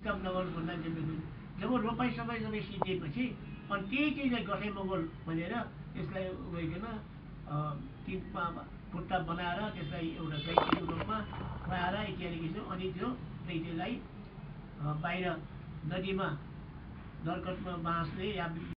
काम नगर्नु भन्दा जब रोपाई सबै सिद्धिएपछि अनि त्यही चिजलाई गठे मगोल भनेर त्यसलाई गइकन टिपमा खुट्टा बनाएर त्यसलाई एउटा दैथिक रूपमा खुवाएर इत्यादि किसिम अनि त्यो दैथिकलाई बाहिर नदीमा नर्कटमा बाँसले या